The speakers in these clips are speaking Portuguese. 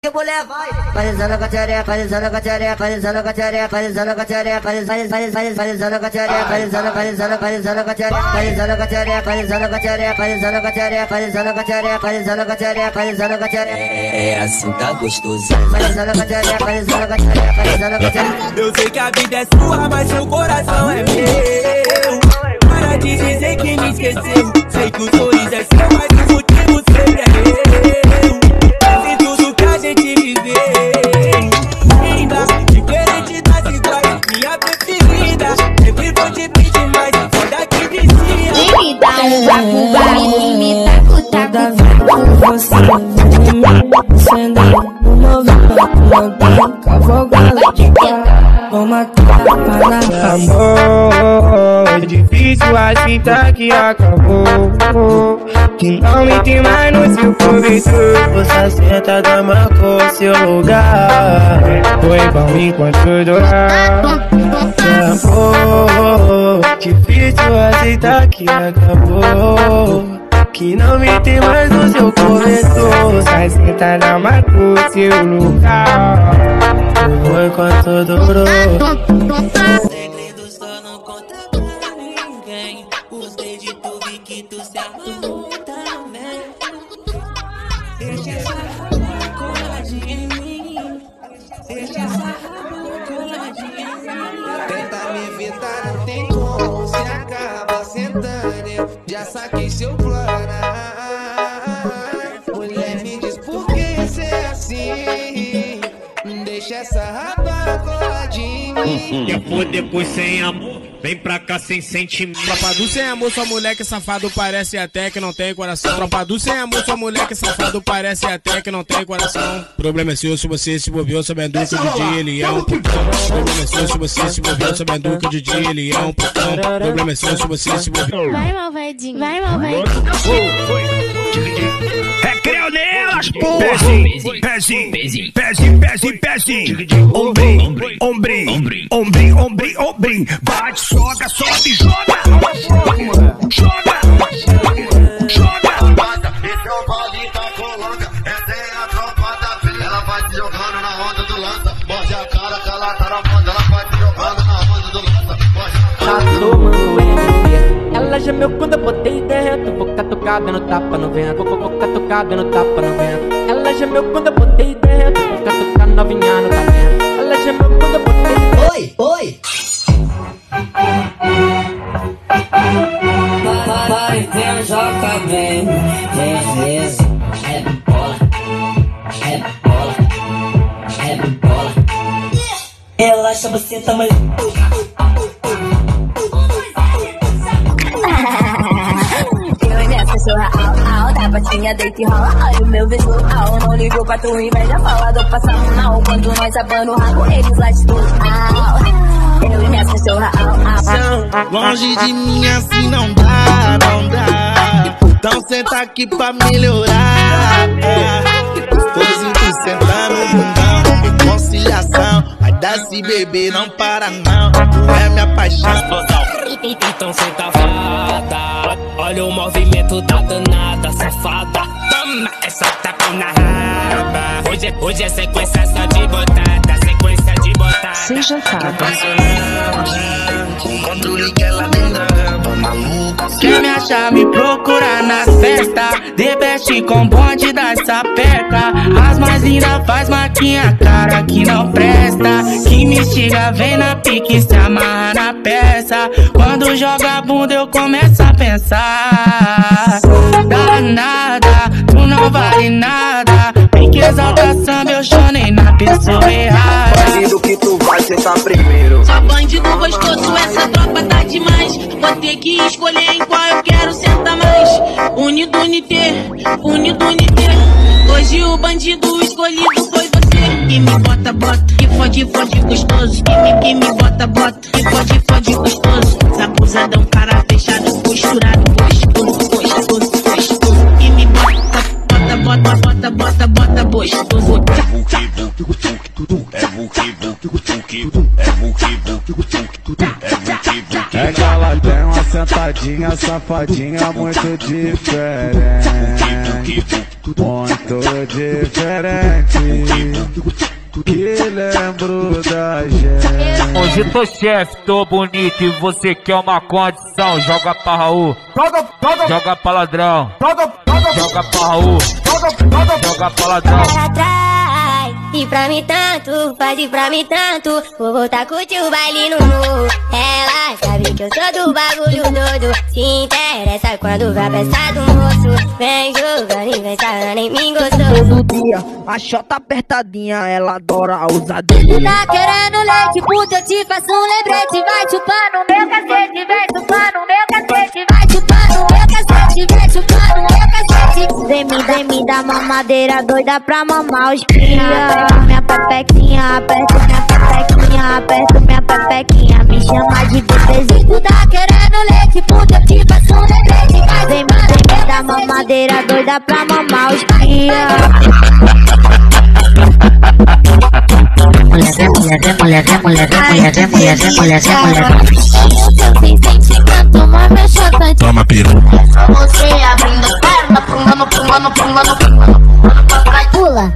Que mulher vai parizando com a tchereca, parizando com a tchereca, parizando com a tchereca, parizando com a tchereca, parizando com a tchereca, parizando com a tchereca, parizando com a tchereca, parizando com a tchereca, parizando com a tchereca, parizando com a tchereca, parizando com a tchereca, parizando com a tchereca, parizando com a tchereca. É assim, tá gostoso. Parizando com a tchereca, parizando com a tchereca, parizando com a tchereca. Eu sei que a vida é sua, mas seu coração é meu. Para de dizer que me esqueceu. Sei que o sorriso é seu, mas o motivo sempre é eu. Diferente das iguais, minha preferida. Sempre vou te pedir mais, foda que vicia. Me dá um vapo, me dá toda vez que você vem me acendendo no movimento, mantém cavalgada de cara, uma tapa na amor, é difícil aceitar que acabou, que não me tem mais no seu cobertor. Você sentada marcou seu lugar, foi bom enquanto durar. Amor, difícil aceitar que acabou, que não me tem mais no seu cobertor. Sai sentada marcou seu lugar, foi enquanto durou. Segredo só não conta pra ninguém. Gostei de tu, vi que tu se arrumou também. Deixa essa raba coladinha em mim. Deixa essa raba coladinha em mim. Tenta me evitar, não tem como. Se acaba sentando, eu já saquei seu plano. Mulher, me diz por que você é assim. Deixa essa raba coladinha em mim. Depois sem amor, vem pra cá sem sentimento. Tropa do sem amor, sua mulher que safado parece até que não tem coração. Tropa do sem amor, sua mulher que safado parece até que não tem coração. Problema é seu se você se moveu sabendo que o DJ ele é um putão. Problema é seu se você se moveu sabendo que o DJ ele é um putão. Problema é seu se você se moveu. Vai, malvadinho, vai, malvadinho. Recreu nelas, pezinho, pezinho, pezinho, pezinho, pezinho, pezinho. Ombrim, ombrim, ombrim, ombrim, ombrim, ombrim. Bate, soca, sobe, joga. Joga, joga. Esse é o baile da Colômbia, essa é a tropa da filha. Ela vai te jogando na onda do lança. Morde a cara que ela tá na banda. Ela vai te jogando na onda do lança. Tá tomando energia. Ela gemeu quando eu botei dentro. Vou catucada no tapa no vento. Vou catucada no tapa no vento. Ela gemeu quando eu botei dentro. Vou catucar novinha no talento. Ela gemeu quando eu botei dentro. Oi, oi. Vai, vem, joga bem, beleza. É bola, é bola, é bola. Relaxa, você tá mais. Eu e minha cachorra, au, da patinha deita e rola. Olha o meu visual, não ligo pra tu inveja. Fala do passado mal, quando nós abano o rabo, eles latem tudo, au. Eu e minha cachorra, au. Longe de mim assim não dá, não dá. Então senta aqui pra melhorar. Gostosinho tu sentar no bundão, conciliação. Vai dar se beber, não para não. Tu é minha paixão. Então cê tá fada. Olha o movimento da danada, safada. Toma essa tapa na raba. Hoje é sequência só de botada, sequência de botada. Seja fada. O controle que ela tem da raba, maluca. Quer me achar, me procura nas festas. The best com bonde das sapeca. As mais lindas faz maquinha, cara que não presta. Que me instiga, vem na pique, se amarra na peça. Quando joga a bunda eu começo a pensar. Danada, tu não vale nada. Vem que exalta samba, eu chonei na pessoa errada. Bandido que tu vai sentar primeiro. Só bandido gostoso, essa tropa tá demais. Vou ter que escolher em qual eu quero sentar mais. Unido, unité, unido, unité. Hoje o bandido escolhido foi você. Que me bota, bota, que fode, fode gostoso. Que me bota, bota, que fode, fode gostoso. Sabusadão, cara fechado, posturado, gostoso, gostoso, gostoso. Que me bota, bota, bota, bota, bota, bota, gostoso. É que ela tem uma sentadinha, safadinha muito diferente. Muito diferente. lembro da gente. Hoje tô chefe, tô bonito e você quer uma condição. Joga pra Raul, joga pra ladrão, joga pra Raul, joga pra ladrão. E pra mim tanto, faz e pra mim tanto. Vou voltar a curtir o baile no morro. Ela sabe que eu sou do bagulho todo. Se interessa quando vai prestar do moço. Vem jogando e vem sarrando em mim gostoso. Todo dia, a chota apertadinha, ela adora a ousadia. Tu tá querendo leite, puta, eu te faço um lembrete. Vai chupando meu cacete, vem chupando meu cacete. Vai chupando meu cacete, vem chupando meu cacete. Vem me dar mamadeira doida pra mamar os cria. Aperto minha pepequinha, aperto minha pepequinha, aperto minha pepequinha, me chama de bebezinho. Tu tá querendo leite, puta, eu te faço um lembrete. Vem me dar mamadeira doida pra mamar os cria. Toma piru. Você abrindo perna, pulando, pulando, pulando, pula.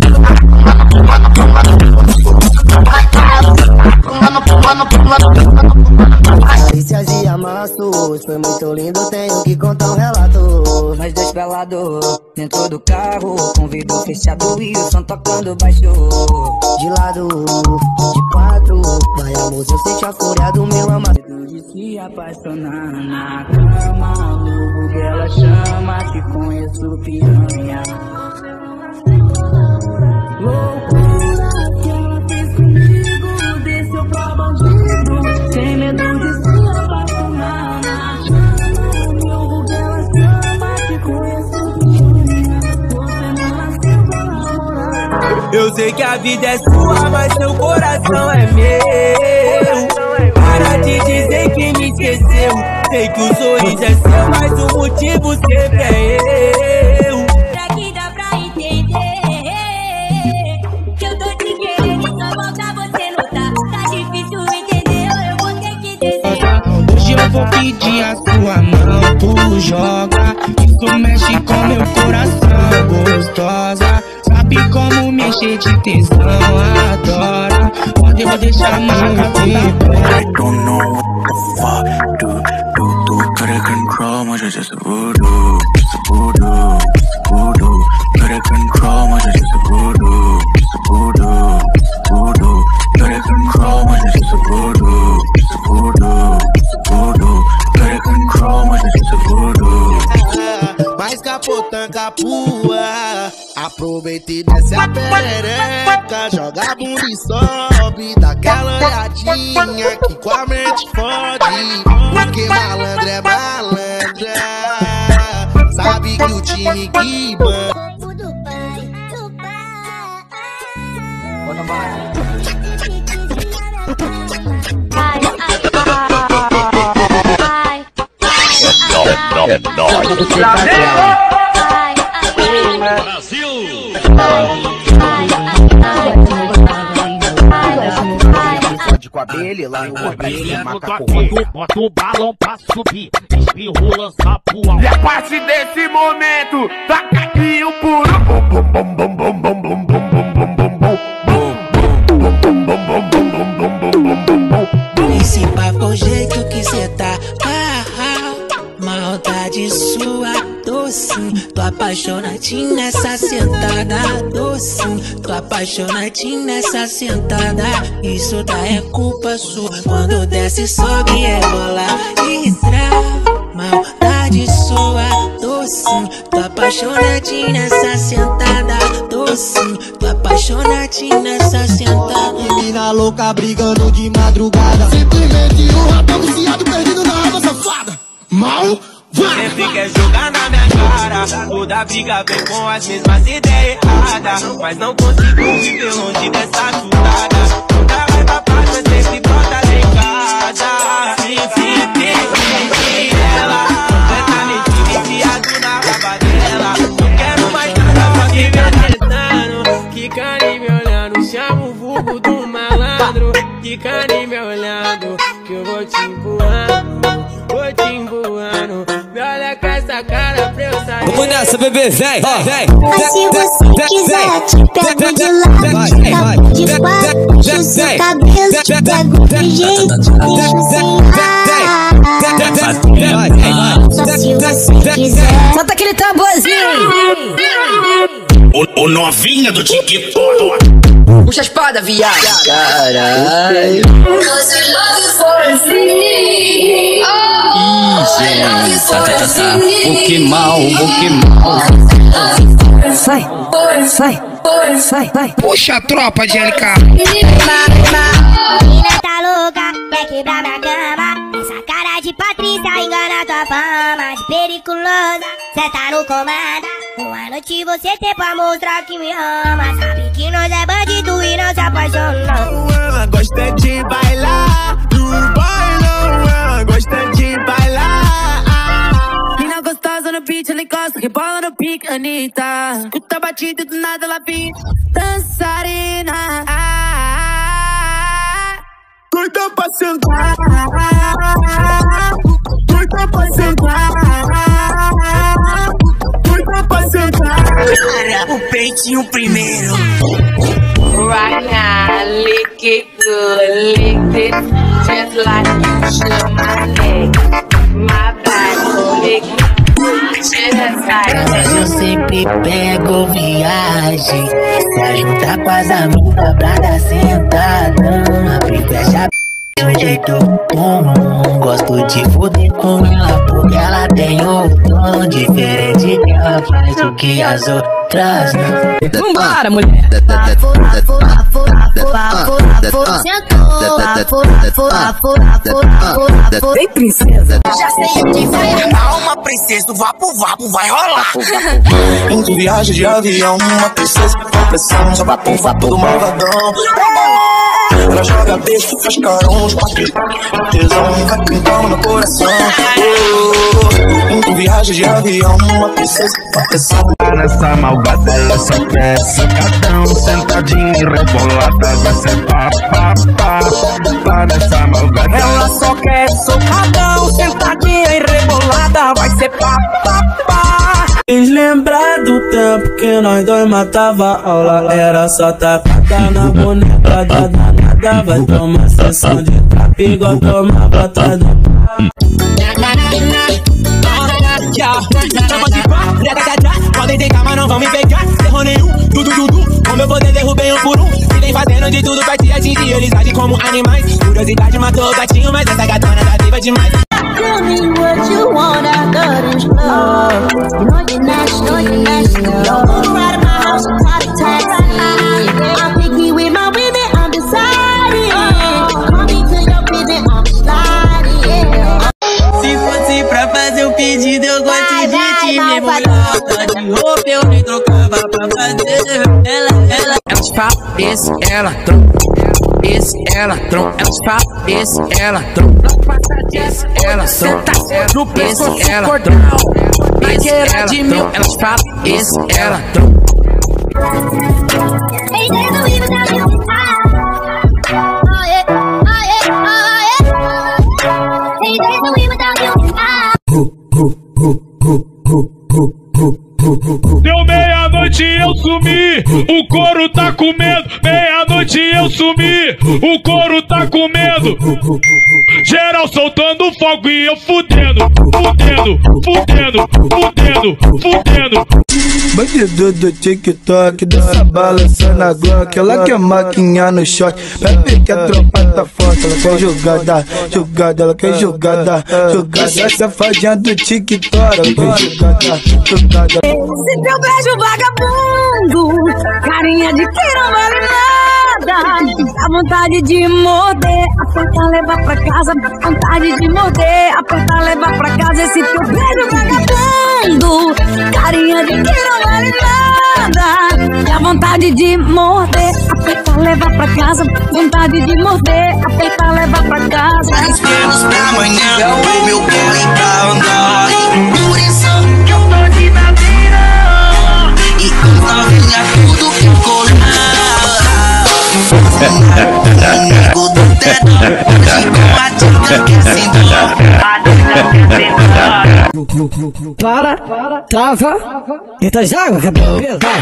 Carícias e amassos, foi muito lindo, tenho que contar um relato. Nós dois pelados, dentro do carro, com vidro fechado e o som tocando baixo. De lado, de quatro, vai amor, eu sente a fúria do meu amado. De se apaixonar na cama, meu bug ela chama, te conheço piranha. Loucura que ela fez comigo, desceu pra bandido, sem medo de se apaixonar na cama, meu bug ela chama, te conheço piranha. Você não nasceu pra namorar. Eu sei que a vida é sua, mas seu coração é meu. Para de dizer que me esqueceu. Sei que o sorriso é seu, mas o motivo sempre é eu. Será que dá pra entender que eu tô te querendo e só volta você não tá? Tá difícil entender, eu vou ter que dizer. Hoje eu vou pedir a sua mão, tu joga. Isso mexe com meu coração, gostosa. Sabe como me encher de tesão, adora. Pode deixar marca I don't know what the fuck do gotta control my just a voodoo, just a voodoo, voodoo. Gotta control my just a voodoo, just a voodoo, voodoo. Gotta control my just a voodoo, just a voodoo, voodoo. Gotta control my just a voodoo. Mais capotã capua, aproveita e desce a perereca, joga a bunda e sobe, dá aquela olhadinha que com a mente fode, porque malandro é malandra, sabe que o time que manda. Com a dele lá no abelha, macaco. Bota o balão pra subir, espirro, lança pro alto. E a partir desse momento, taca aqui o puro. Esse papo é o jeito que cê tá. Maldade sua, docinho. Tô apaixonadinho nessa sentada, docinho. Tô apaixonadinho nessa sentada. Isso daí é culpa sua. Quando desce, sobe, é bola e trava. Maldade sua, docinho. Tô apaixonadinho nessa sentada, docinho. Tô apaixonadinho nessa sentada. Menina louca brigando de madrugada, simplesmente um rapaz viciado perdido na água safada. Mal Você fica jogar na minha cara. Toda briga vem com as mesmas ideias erradas, mas não consigo viver longe dessa chutada. Nunca vai pra paz, mas sempre brota em casa. Sim, ela completamente viciado na raba dela. Não quero mais nada, só que me tentando. Quica ali me olhando, chama o vulgo do malandro. Quica ali me olhando, que eu vou te empurrando. Vou te emboando, me olha com essa cara pra eu sair. Vamos nessa, bebê, vem, vem. Se você quiser, te pego de lado, de quatro, sua cabeça, pego de jeito, deixa assim. Só se você quiser. Solta aquele tamborzinho. O novinha do TikTok. Puxa a espada, viado. Caralho. Vou queimar. Vai. Puxa a tropa de LK. Menina tá louca, quer quebrar minha cama. Essa cara de Patrícia engana tua fama. De periculosa, cê tá no comando. Uma noite você tem pra mostrar que me ama. Sabe que nós é bandido e não se apaixona. Ela gosta de bailar no bailão. Ela gosta de bailar. Mina gostosa no beat, ela encosta, rebola no pique, Anitta. Escuta batida e do nada ela vira dançarina. Doida pra sentar. Doida pra sentar. Doida pra sentar. O peitinho primeiro. Right now, lick it good, lick it just like you should my neck, my back, lick it just like. Mas eu sempre pego viagem pra juntar com as amigas pra dar sentadão. Abrir e fecha do jeito bom. Gosto de fuder com ela porque ela tem um tom diferente, que ela faz o que as outras não. Vambora, mulher. Vem, princesa. Já sei o que vai rolar. Uma princesa do vapo vai rolar. Em viagem de avião, uma princesa com pressão. Só vapo do malvadão. Ela joga beijo, faz carão, os quatro tesão, vai pintando no coração. Em viagem de avião, uma princesa com pressão. Nessa malvada ela só quer sacadão, sentadinha e rebolada, vai ser pá. Nessa malvada ela só quer socadão, sentadinha e rebolada, vai ser pá. Quis lembrar do tempo que nós dois matava aula. Era só tacada na boneca da danada. Vai tomar sessão de trap igual toma botadão. Podem tentar, mas não vão me pegar. Errou nenhum, dudu. Com meu poder derrubei um por um. E vem fazendo de tudo pra te atingir. Eles agem como animais. Curiosidade matou o gatinho, mas essa gatona tá viva demais. Tell me what you want, I got it love. You know you're national. Don't go right in my house and try to taxi. I'm picky with my women, I'm deciding. Call me to your business, I'm sliding. Se fosse pra fazer um pedido, eu gosto de te mergulhar. Tá de roupa, eu nem trocava pra fazer. Ela fala, esse ela trompa. Esse ela trompa, ela fala, esse ela trompa. Esse ela trompa, no pescoço cordão. Esse ela trompa, ela fala, esse ela trompa. Hey, there's no even down here. Hey, there's no even down here. Deu meia-noite eu sumi, o couro tá com medo. Meia-noite eu sumi, o couro tá com medo. Geral soltando fogo e eu fudendo. Bandido do TikTok, dança balançando a Glock. Ela quer maquinha no shot, bebe que a tropa tá forte. Ela quer jogada, ela quer jogada. Safadinha do TikTok, ela quer jogada. Esse teu beijo vagabundo, carinha de quem não vale nada. Dá vontade de morder, apertar, levar pra casa. Dá vontade de morder, apertar, levar pra casa. Esse teu beijo vagabundo, carinha de quem não vale nada. Dá vontade de morder, apertar, levar pra casa. Vontade de morder, apertar, levar pra casa. Mais menos pra amanhã, o meu corre pra andar. Por isso que eu tô de madeira. E as novinhas tudo ficou lá. Amigo do teto, hoje com a tia quer sentar. Para, trava, então joga o cabelo,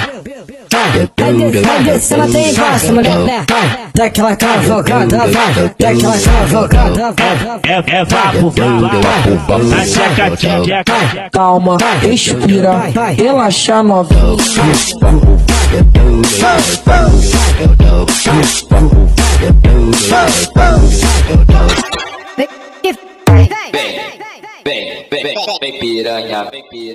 vai descendo até embaixo, mulher, dá aquela cavalgada, vai, dá aquela cavalgada, vai. É vapo, a tcheca. Calma, respira, relaxa novinho. Vem piranha,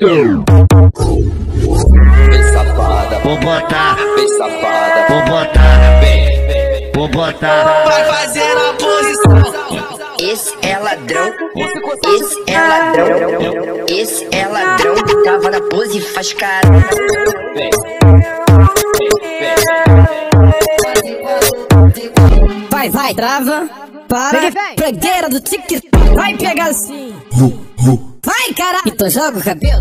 vem safada, vou botar, vem safada, vou botar, vou botar. Vai fazer a posição. Esse é ladrão, esse é ladrão, esse é ladrão. Tava na pose e faz cara. Vai, trava, para, pregueira do TikTok, vai pegar assim. Vai, cara! Então joga o cabelo.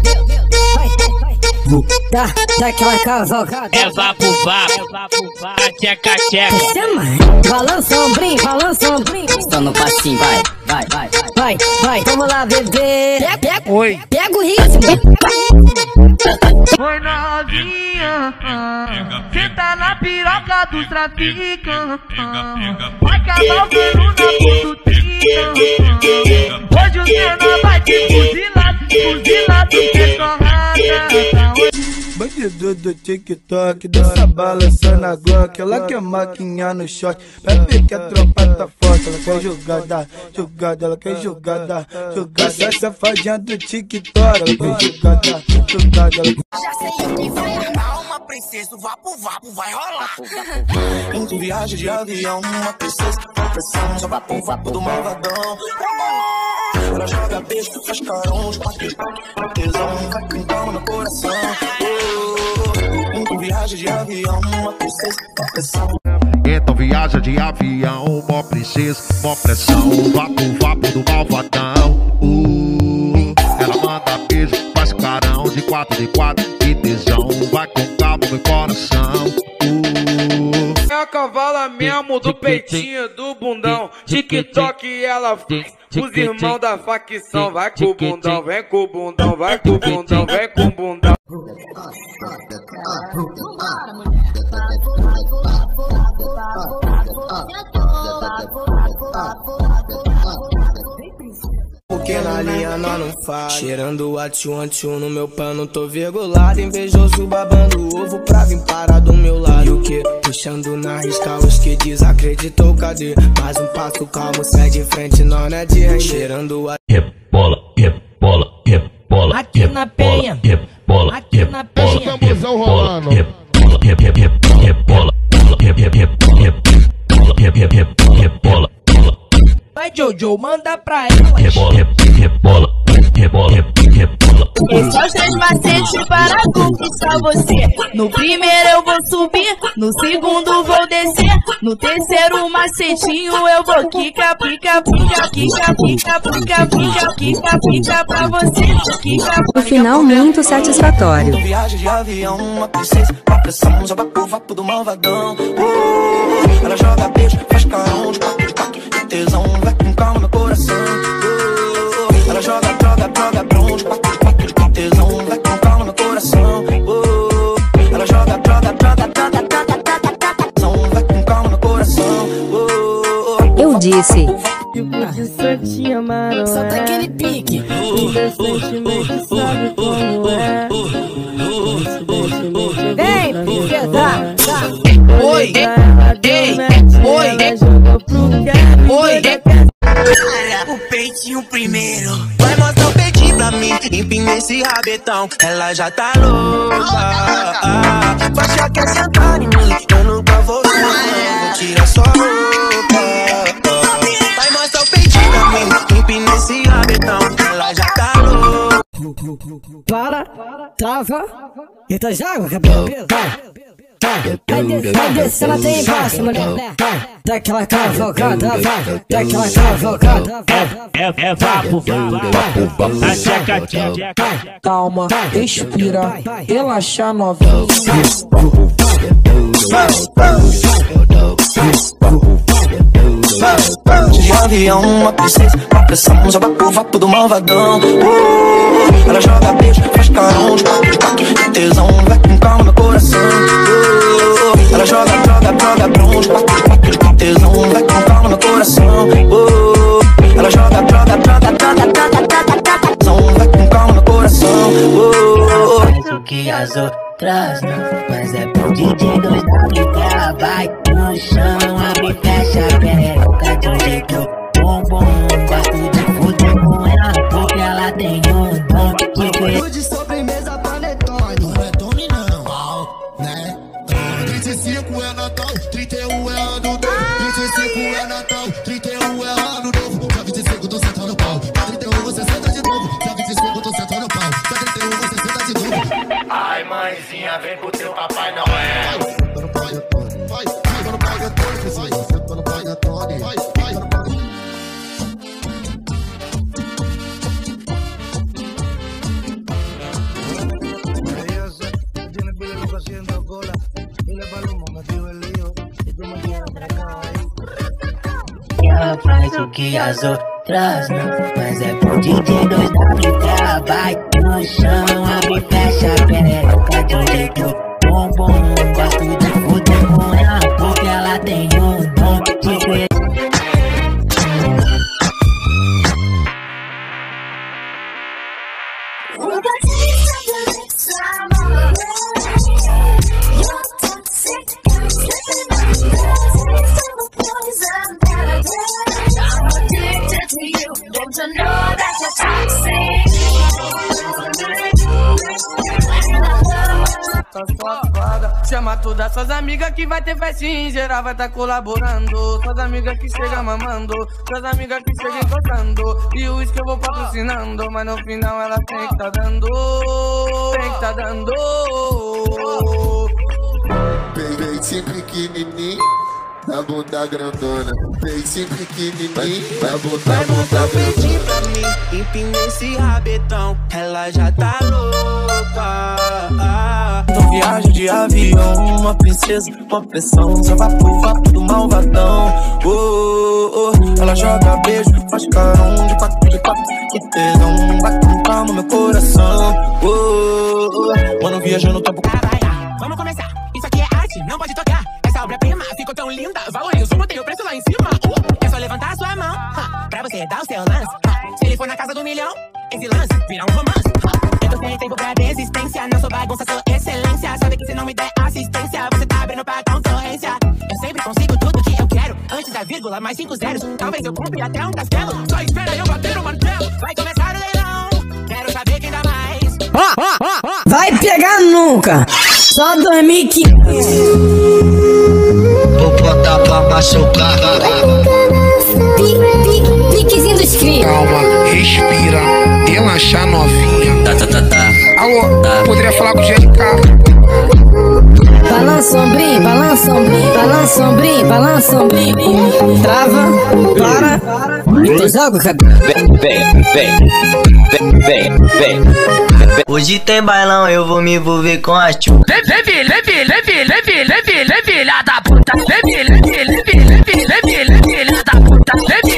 Dá aquela cavalgada. É vapo, a tcheca. Balança o ombrinho, Estou no passinho, vai, vamos lá, bebê. Oi. Pega o ritmo. Oi novinha, cê tá na piroca dos traficantes. Vai cavalgando na pututinha. Hoje o Senna vai te fuzilar, que torrada. Bandido do TikTok, dança balançando a Glock. Ela quer maquinha no shot, vai ver que a tropa tá forte. Ela quer jogada, ela quer jogada. Essa safadinha do TikTok, ela quer jogada. Já sei que vai armar uma princesa, o vapo vai rolar. Em viagem de avião, uma princesa com pressão, só vapo do malvadão. Ela joga beijo, faz carão, tesão, vai com calma no coração. Em viagem de avião, uma princesa com pressão. Então viaja de avião, mó princesa, mó pressão, vapo do malvadão. Ela manda beijo, faz carão de 4x4, que tesão, vai com calma no coração. É a cavala mesmo do peitinho do bundão. TikTok ela faz os irmãos da facção. Vai com o bundão, vem com o bundão, vai com o bundão, vem com o bundão. Porque na linha nós não faz. Cheirando o atchum no meu pano, tô virgulado. Invejoso babando ovo pra vir parar do meu lado. E o que? Puxando na risca os que desacreditou, cadê? Mais um passo calmo, sai de frente, nós não é de render. Cheirando a rebola. Aqui na penha, aqui na penha. Rebola. Vai Jojo, manda pra ela. Rebola. Esses são os 3 macetes para conquistar você. No primeiro eu vou subir, no segundo vou descer, no terceiro macetinho eu vou quica pra você. No final, muito satisfatório. Viagem de avião, uma princesa, uma pressão, só vapo do malvadão. Ela joga beijo, faz carão de 4x4, tesão, vai com calma no coração. Ela joga bronze, 4x4, tesão, vai com calma no coração. Ela joga tesão, vai com calma no coração. Eu disse. Solta aquele pique. Vem, princesa. Oi. O peitinho primeiro. Vai mostrar o peitinho pra mim. Empina esse rabetão. Ela já tá louca. Vai achar que é sentar em mim. Eu nunca vou tirar sua roupa. Vai mostrar o peitinho pra mim. Empina esse rabetão. Ela já tá louca. Para, trava, então joga o cabelo. Vai descendo até embaixo, mulher. Dá aquela cavalgada, vai. Dá aquela cavalgada, vai. É vapo, a tcheca. Calma, respira, relaxa novinho. avião, uma princesa, uma pressão, joga o vapo do malvadão. Ela joga beijo, faz carão, de quatro, de tesão, vai com calma no coração. Ela joga bron, de quatro, de tesão, vai com calma no coração. Ela joga vai com calma no coração. Faz o que as outras não, mas é pro DJ 2W que ela vai no chão, abre e fecha a perereca de um jeito bom. Gosto de fuder com ela porque ela tem um dom de de sobremesa panetone. Panetone não, né? 25 é Natal, 31 é ano novo. 25 é Natal, 31 é ano novo. Dia 25 tô sentando pau, dia 31 você senta de novo. Dia 25 tô sentando pau, dia 31 você senta de novo. Ai, mãezinha, vem pro teu Papai Noel. Vai, senta no panetone, senta no panetone, vai. Ela faz o que as outras não, mas é pro DJ 2W que ela vai no chão, abre e fecha a perereca de um jeito bom. Gosto de fuder com ela porque ela tem um dom de ver. Chama todas suas amigas que vai ter festinha, em geral vai tá colaborando. Suas amigas que chegam mamando, suas amigas que chegam encostando. E o uísque eu vou patrocinando, mas no final ela tem que tá dando. Tem que tá dando. Peito pequenininho, a bunda grandona. Peito pequenininho, a bunda Pedi pra mim, empina esse rabetão, ela já tá louca. Então viagem de avião, uma princesa, uma pressão, só vapo do malvadão. Ela joga beijo, faz carão, de quatro, que tesão, vai com calma meu coração. Mano, viajando no tempo. Vamos começar, isso aqui é arte, não pode tocar. Essa obra-prima ficou tão linda, valorizo, botei o preço lá em cima. É só levantar a sua mão, pra você dar o seu lance. Se ele for na casa do milhão, esse lance vira um romance. Eu tô sem tempo pra desistência, não sou bagunça, sou excelência. Sabe que se não me der assistência, você tá abrindo pra concorrência. Eu sempre consigo tudo que eu quero, antes da vírgula, mais 5 zeros. Talvez eu compre até um castelo, só espera eu bater no martelo. Vai começar o leilão, quero saber quem dá mais. Vai pegar nunca, só 2015. Vou botar pra machucar. Piquezinho dos crios. Calma, respira, relaxa novinha. Alô, poderia falar com o GRK? Balança ombrinho, balança ombrinho, balança ombrinho, balança ombrinho. Trava, para, então joga o cabelo. Vem. Hoje tem bailão, eu vou me envolver com a tchu. Vem, filha da puta. Vem, filha da puta.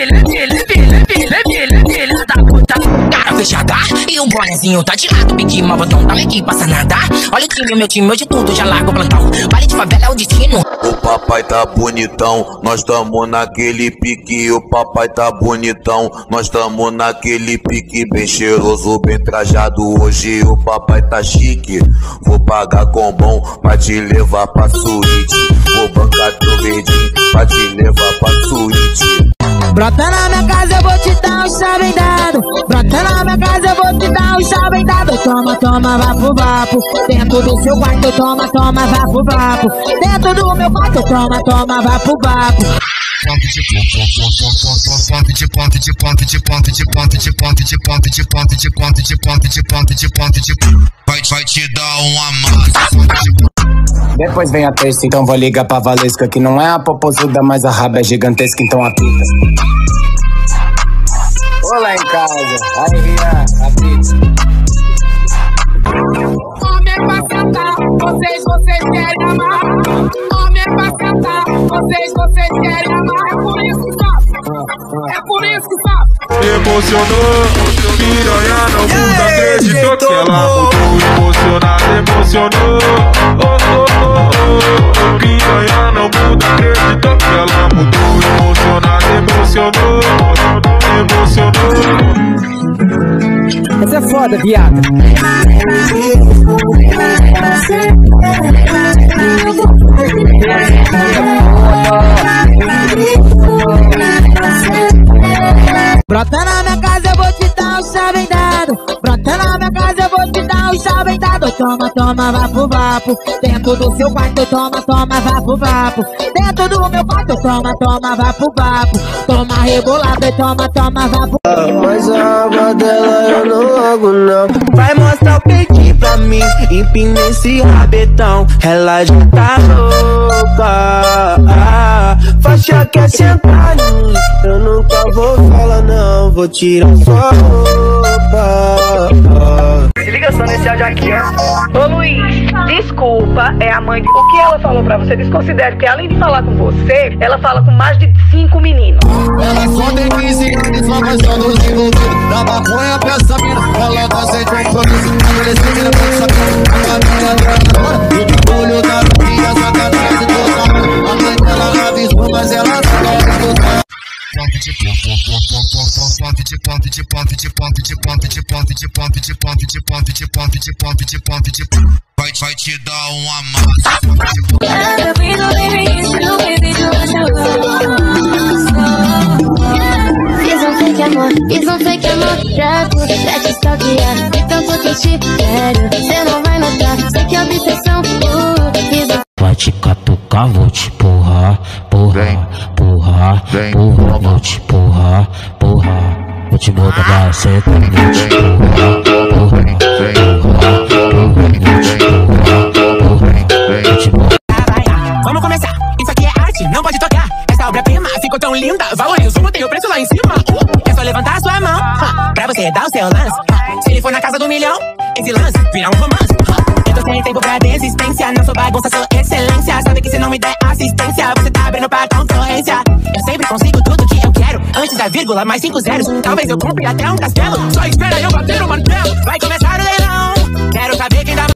Vem, filha da puta. Cara fechada e o bonezinho tá de lado. Pedi mal botão, tá aqui, passa nada. Olha o time, meu time, hoje tudo já largo o plantão. Vale de favela é o destino. O papai tá bonitão, nós tamo naquele pique. O papai tá bonitão, nós tamo naquele pique. Bem cheiroso, bem trajado, hoje o papai tá chique. Vou pagar com bom pra te levar pra suíte. Vou bancar teu verdinho pra te levar pra suíte. Brota na minha casa, eu vou te dar um chave dado. Brota na minha casa, eu vou te dar um chave dado. Toma, vapo. Dentro do seu quarto, toma, vapo. Dentro do meu quarto, toma, vapo. Vai te dar uma massa. Depois vem a terça, então vou ligar pra Valesca, que não é a popozuda, mas a raba é gigantesca, então apita. Olá em casa, aí Rian, apita. Homem é pra sentar, vocês querem amar. Homem é pra sentar, vocês querem amar. É por isso, stop. É por isso que tá. Emocionou, piranha não muda, acreditou que ela mudou. Emocionada, emocionou. Oh, oh, oh, oh. Piranha não muda, acreditou que ela mudou. Emocionada, emocionou. Emocionou. Essa é foda, viado. Brota na minha casa, eu vou te dar um chave dado. Brota na minha casa, eu vou te dar um chave dado. Toma, toma, vapo, vapo. Dentro do seu quarto, toma, toma, vapo, vapo. Dentro do meu quarto, toma, toma, vapo, vapo. Toma rebolado e toma, toma, vapo. Mas a aba dela eu não logo não. Vai mostrar o peitinho pra mim, empina esse rabetão. Ela já tá louca. Faixa quer sentar em mim, eu nunca vou falar não. Vou tirar sua roupa. Se liga só nesse áudio aqui, ó. Ô Luiz, desculpa, é a mãe de... O que ela falou pra você, desconsidere, porque além de falar com você, ela fala com mais de 5 meninos. Ela só tem 15 anos, só mais anos envolvidos. Da maconha pra essa mina, ela tá sem compromisso. Esse menino pode saber, a minha grana. O bagulho da minha sacanagem de toda. A mãe dela avisou, mas ela não vai escutar. Vai te dar uma massa. Fiz um fake amor pra te stalkear. E tanto que te quero, cê não vai notar. Sei que é obsessão. Vai te catucar, vou te porrar, porrar, porrar, porrar. Vou te porrar, porrar. Vou te botar pra seta, vou te porrar, porrar, porrar. Vamos começar, isso aqui é arte, não pode tocar. Essa obra-prima ficou tão linda, valorizo, botei o preço lá em cima. É só levantar a sua mão, pra você dar o seu lance. Se ele for na casa do milhão, esse lance vira um romance. Eu tô sem tempo pra desistência, não sou bagunça, sou excelência. Sabe que se não me der assistência, você tá abrindo pra concorrência. Eu sempre consigo tudo que eu quero, antes da vírgula, mais 5 zeros. Talvez eu compre até um castelo, só espera eu bater o martelo. Vai começar o leilão, quero saber quem